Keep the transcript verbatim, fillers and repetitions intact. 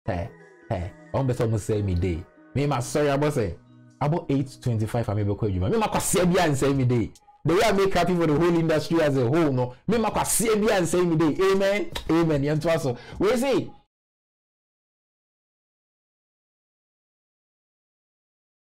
Hey, hey, I'm better almost say me day. Me my sorry about say about eight twenty-five I'm able to you. Me ma say be and say me day. The way I make happy for the whole industry as a whole, no. Me ma say be and say me day. Amen. Amen. Yanto aso. We say